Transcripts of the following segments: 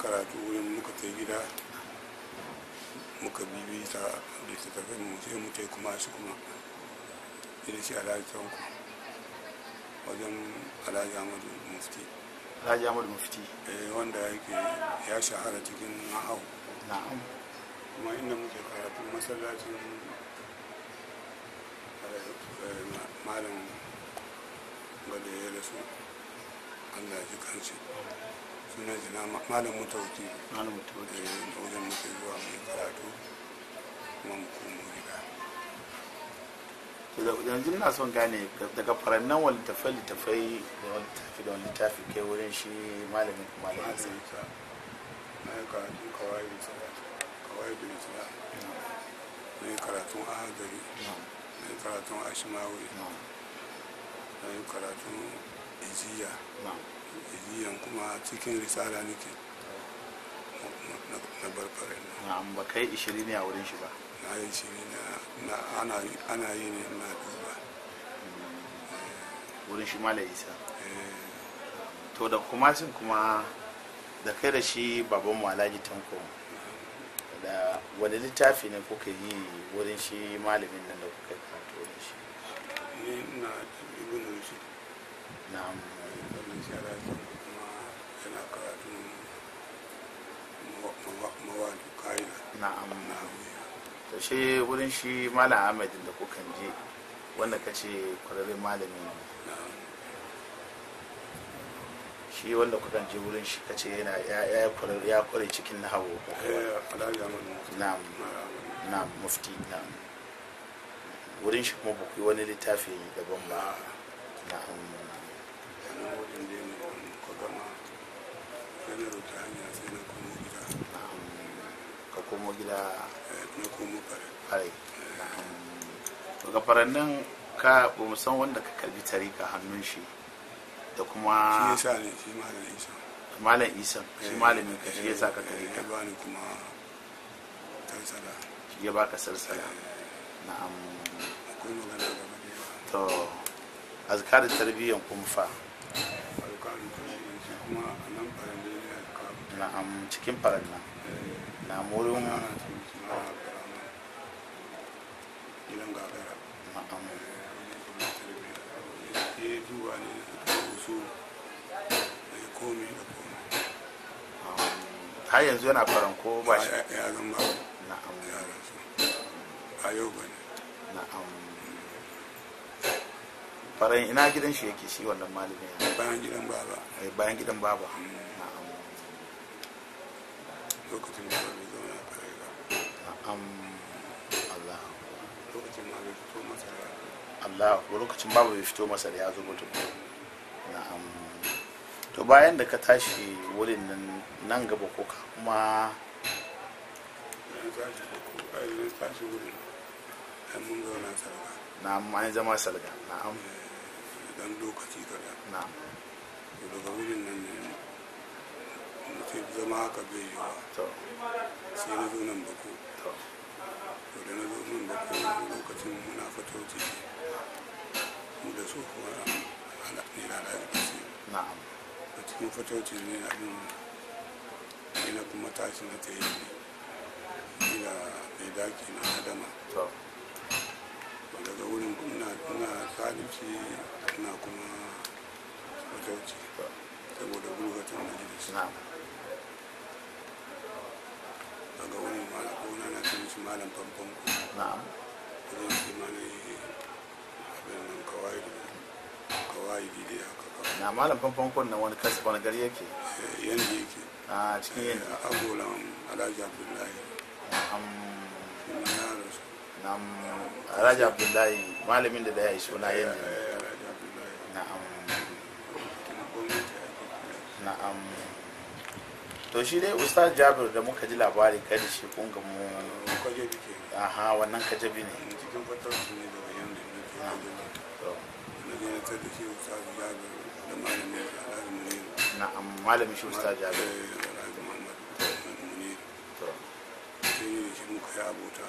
karatu wurin muka kai gida muka bibita littattafai mu sai mu tai kuma shi kuma da shi alhaji tanko wajen alhaji amadu mufti. Alhaji amadu mufti wanda yake ya shahara cikin nahau. Na'am. kuma inda muke karatu masallacin malam gada ya rasu Allah ya ji kanshi suna jina malam mutauki wajen muke zuwa mai karatu kuma mu komo gida. Yanzu ina son gane daga farannan wani littafai da wani littafi kai wurin shi malamin kuma da yasa na yi karatun kawai da isra na yi karatun ahadari na yi karatun ashimawi na yi karatun ijiyan kuma cikin risala nake na barfare na ba kai 20 ne a wurin shi ba. Na yi 20 ana yi ne na duba wurin shi malam isa. To da kuma sun kuma da kai da shi baban mu alhaji tanko da wani littafi ne kuka yi wurin shi malamin nan da kuka karatu wurin shi? Ni na ibn rushd. Na'am. Wannan shi alhaji kuma yana karatu mawadu kaida. Na'am. To shi wurin shi malam ahmed da kuka je wanda kace kwararren malami ne. Shi wanda kuka je wurin shi kace yana ya kware cikin nahawu. Na'am. Na'am mufti. Na'am. Wurin shi kuma ba ku yi wani littafi daban ba. Na'am. Ka komo gida na komo fare. Daga farannan ka ba mu san wanda ka karbi tarika hannun shi da kuma shi yasa ne shi malam isa shi malamin ka shi yasa ka tarika. Ya bani kuma sarsala. Shi ya baka sarsala. Na'am. Akwai magana da ba. To azkarin tarbiyyan kuma fa. Azkarin tarbiyyan shi kuma a nan faranne ne azkarin. Na'am cikin farannan. Na murin gidan gagara. Na'am. Ya duba ne da wasu da ya komi da komi. Har yanzu yana faran ko ba shi? Ya zama Na'am. ya rasu. A yau ba ne. Na'am. Faran ina gidan shi yake shi wannan malamin? Bayan gidan baba. Bayan gidan baba. Na'am. Lokacin da bai zauna a kare ba. Na'am. Allah. Lokacin ma bai fito masa da Allah lokacin baba bai fito masa da ya zo mutum. Na'am. To bayan da ka tashi wurin nan gaba ko ka kuma tashi wurin ɗan mun zauna sarga. na'am an zama salga. Na'am. Dan lokaci kada. Na'am. Daga wurin nan ne mutum zama haka bai yi wa. To. Sai na zo nan bako. To. Da na zo nan bako lokacin muna fatauci mu da tsohuwa ne na alhaji kasi. Na'am. A cikin fatauci ne abin ina kuma tashi na ta yi ina mai daki na adama. To. Daga wurin ina salici ina kuma fatauci saboda gurbatun majalis. Na'am. Daga wurin malakona na cin shi malam famfon ku. Na'am. Wajen shi ma na yi abin nan kawai da haka kawai. Na malam famfon nan wani gari yake? Yanda yake. A cikin yin agolan alhaji abdullahi. Na'am. Kuma ya rasu. Na'am. Alhaji Abdullahi malamin da ya yi suna yin Alhaji abdullahi. na'am. Kuma gwamnati ya ke. Na'am. To shi dai Ustaz Jabir da muka ji labari kai da shi kun gamu. Kwajabi ke. Aha wannan kajabi ne. Cikin fatauci ne daga yanda ne ke kwajabi. To. Na je na tar da shi ustazu jabir da malamin da alhaji muniru. Na'am malamin shi Ustaz Jabir. Alhaji muhammad muniru. To. Sai ne shi muka yi abota.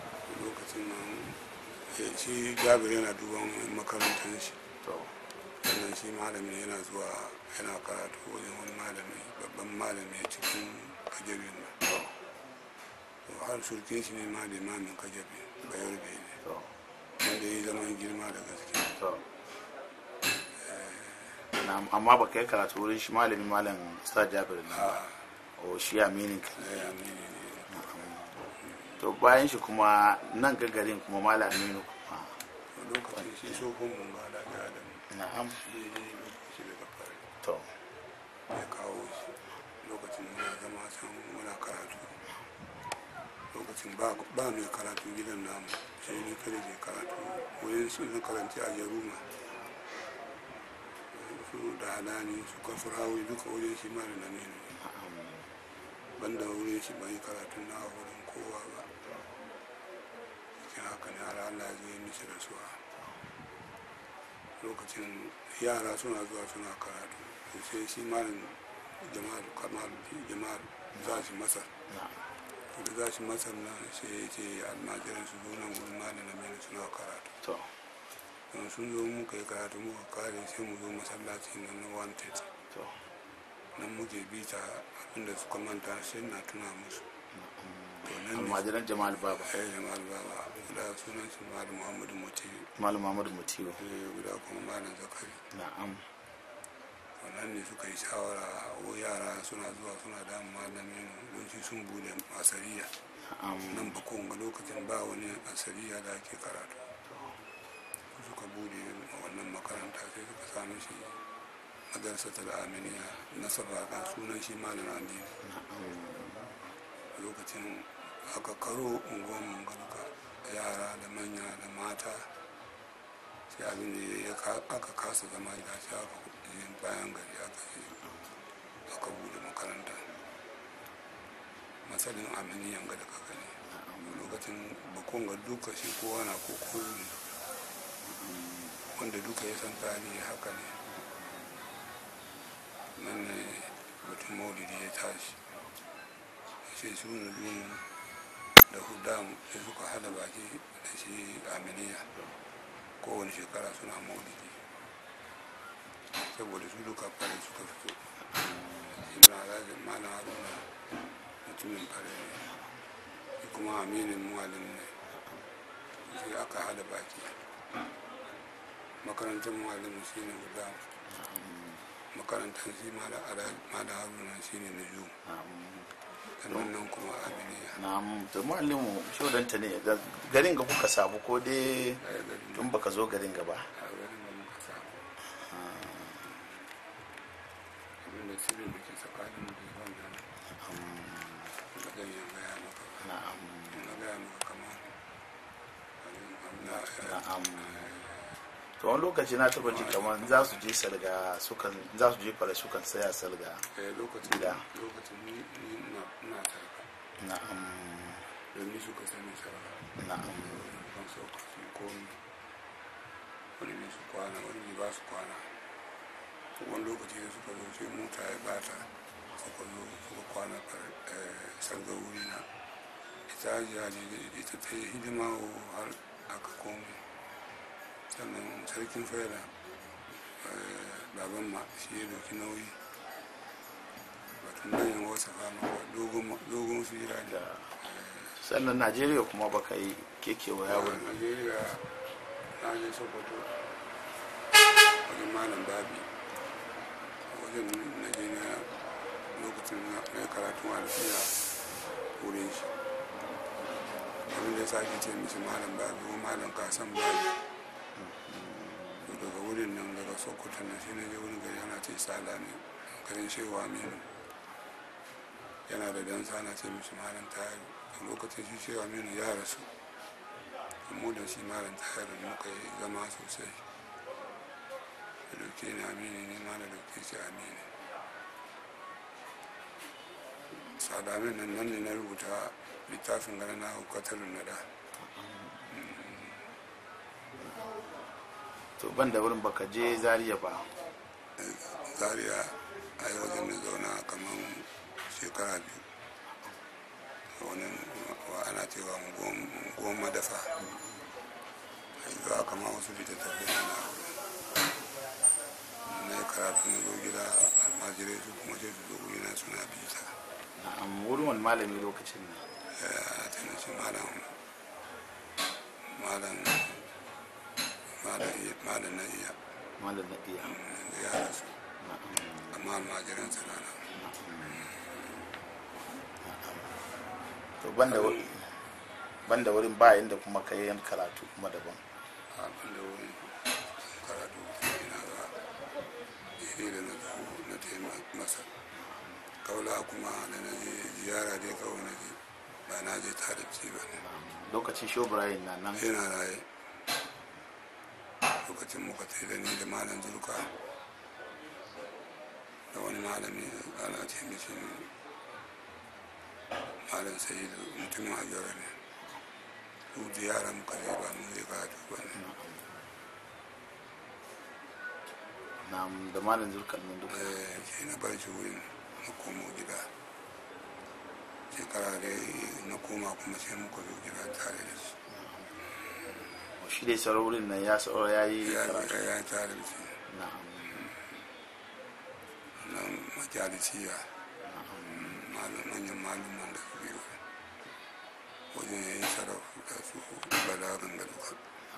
Lokacin nan shi jabir yana duban makarantar shi. To. Na sannan shi malami yana zuwa yana karatu wajen wani malami babban malami cikin kajabi na har surkin shi ne ma limamin kajabi bayar bai ne wanda ya yi zaman girma da gaske. Amma ba kai karatu wurin shi malami malam Ustaz Jabir ne o shi aminin ka amini ne. To bayan shi kuma nan garin kuma malam Aminu kuma lokacin shi tsohon mun ba da adam na'am shi lokaci daga fari to ya kawo shi lokacin muna zama can muna karatu lokacin ba mai karatu gidan namu sai ni kada ke karatu wajen su na karanci a Jaruma su da halani su kafurawi duka wajen shi mara na mene banda wurin shi bai karatu na wurin kowa ba cikin haka ne har Allah zai mishi rasuwa lokacin yara suna zuwa suna karatu sai shi malin jama'ar za shi masar da za shi masar nan sai ya ce almajiran su zo nan wurin malin na mene suna karatu don sun zo muka yi karatu muka kare sai mu zo masallaci na wanted nan muke bita abinda suka manta sai na tuna musu almajiran Jamal Baba Jamal Baba guda sunan shi Malam Muhammadu Mutiyu guda kuma Malam Zakari na'am wannan ne suka yi shawara o yara suna zuwa suna damun malamin don shi sun bude asariya nan ba kowane lokacin ba wani asariya da ake karatu suka bude wannan makaranta sai suka sami shi madarsatul aminiya nasaba ga sunan shi Malam Aminu lokacin aka karo unguwan mungaruka yara da manya da mata sai abin da aka kasa zama gida sai aka yin bayan gari aka bude makaranta masalin aminiyan ga da kaka ne lokacin bakon ga duka shi kowa na kokoro ne wanda duka ya san tarihi haka ne nan ne batun maulidi ya tashi sai su nujumu da hudam da suka hada baki da shi aminiya kowane shekara suna maulidi saboda su duka fare suka fito ibn alazim malam haruna mutumin fare ne kuma aminin muhalin ne sai aka hada baki makarantar muhalin shi ne hudam makarantar shi malam haruna shi ne nujumu nan kuma aminiya na'am to muallimu shodanta ne garin ga kuka sabu ko dai tun baka zo garin ga ba abinda sirrin da ke tsakanin da yawan nan da zan yi gaya maka na gaya maka kamar na'am to wani lokaci na taba ji kamar za su je salga za su je fara sukan saya salga lokacin ni na sarka na'am don ni suka sani sarka na'am ban sauka su komi wani ne su kwana wani ne ba su kwana wani lokaci da suka zo sai mota ya bata suka zo suka kwana sarga wuri na ita hajiya ne ita ta yi hidima har aka komi sannan sarkin faida baban ma shi ya doki nauyi batun danyen wasa fama dogon fira da sannan Najeriya kuma baka yi kekewa yawon Najeriya na je Sokoto wajen malam babi wajen Najeriya lokacin na karatun alfiya wurin shi abin da ya sake ce mishi malam babi ko malam kasan babi daga wurin nan daga Sokoto na shi ne je wani gari ana ce sala ne garin shewa aminu yana da dan sana ce mishi malam tayaru a lokacin shi shewa aminu ya rasu mu da shi malam tayaru muka yi zama sosai da dauke ni amini ne ma da dauke shi amini sadamin nan ne na rubuta littafin gana na hukatarun nada to ban da wurin baka je Zaria ba Zaria a yi wajen da zauna kamar shekara biyu wani ana cewa goma madafa yanzu aka ma wasu littattafai na karatu na zo gida almajirai su kuma sai su zo wurina suna bita. Wurin wani malami lokacin ne? Ta nace malam na iya. Malam na iya. Da ya rasu. Amma almajiran sa na. To banda wurin ba inda kuma ka yi karatu kuma daban. Banda wurin karatu ina ga iri da na zo na taimaka masa. Kaula kuma da na je ziyara dai kawai na je ba na je tarifci ba ne. Lokacin shobrayin na nan? Yana raye. Lokacin muka tai da ni da malam zurka da wani malami ana ce mishi malam sayidu mutumin hajjara ne. Su ziyara muka je ba mu je karatu ba ne. Da malam zurkan nan duka? Sai na bar shi wurin na komo gida. Shekara dai na koma kuma sai muka zo gida tare da shi. Shi dai saraurin nan ya yi karatu? Ya yi tare da shi. Na majalisiya. Manyan malaman da su biyu wajen ya yi sarrafa da su balarin da duka.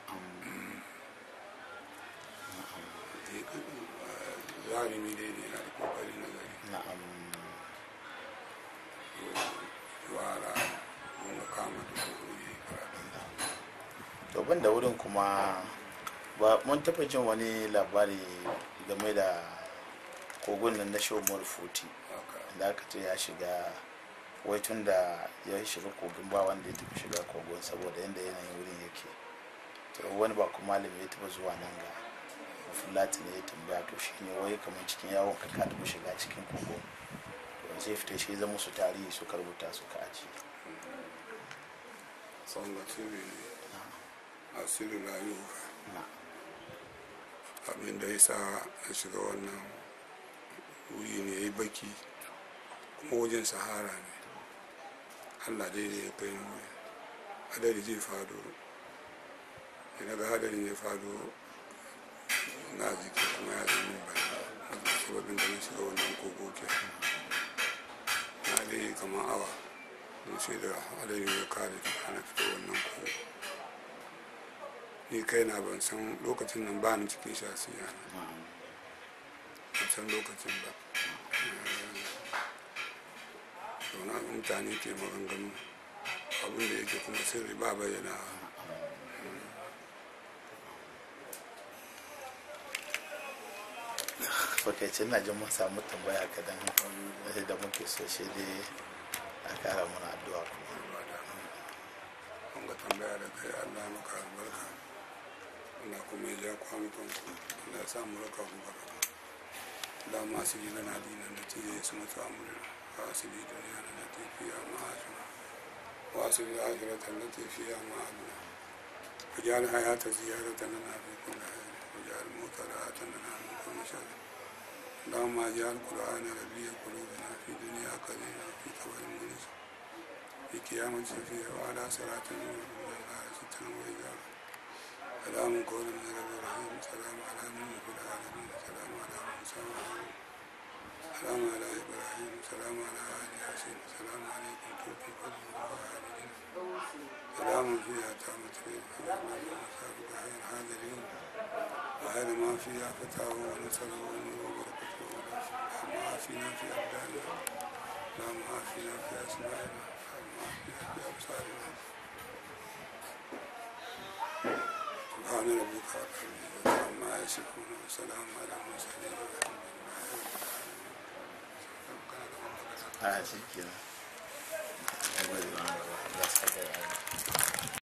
Zalimi dai ne na da kokari na gari. Wara wanda kama da kokari karatu. To ban da wurin kuma ba mun taɓa jin wani labari game da kogon nan na shomar futi da aka ce ya shiga wai tun da ya shiga kogin ba wanda ya tafi shiga kogon saboda yadda yanayin wurin yake. To wani ba kuma malami ya taɓa zuwa nan ga fulati ne ya tambaya to shi ne wai kamar cikin yawon ka taɓa shiga cikin kogon to zai fita shi zama su tarihi suka rubuta suka aji. Tsawon sirri ne a sirri rayuwa. Abin da ya sa a shiga wannan wuri ne ya yi baki kuma wajen sahara ne. Allah dai ne ya kai ni wuri. Hadari zai fado. Ina ga hadarin ya fado na jiki kuma ya zama bane. Sababin da na shiga wannan kogo ke. Na dai kamar awa. Mun sai da hadarin ya kare ta na fito wannan kogo. Ni kai na ban san lokacin nan ba ni cikin shasiya. Ban san lokacin ba. Zauna mutane ke maganganu abin da yake kuma sirri ba bayyana. Fakaice na jin mun samu tambaya kadan da muke so shi dai a kara muna addu'a kuma. Wanga tambaya da kai Allah maka albarka. Allah kuma ya ja kwanukan ku. Allah ya samu raka ku baraka. Da masu yi lana dinan da tiye su mutu amurina. Wasu yi duniya da tafiya ma'ajina. Wasu yi akiratan da tafiya ma'ajina. Wajen hayata ziyarata na nafi kuna hayar. Wajen mota da hata na nafi kuna shari. اللهم اجعل القرآن ربيع قلوبنا في دنيا قليلا في قبر منيس في قيامة شفيع وعلى صراط النور والنار ستنا وإجابة سلام قول من رب الرحيم سلام على نوح في العالمين سلام على موسى وهارون سلام على إبراهيم سلام على آل ياسين سلام عليكم توفي فضل وآلين سلام فيها تامة خير هذا اليوم وخير ما فيها فتاه ونصره ونور اللهم عافنا في أبداننا اللهم عافنا في أسمائنا اللهم عافنا في أبصارنا سبحان ربك رب العزة عما يصفون وسلام على المرسلين والحمد لله رب العالمين.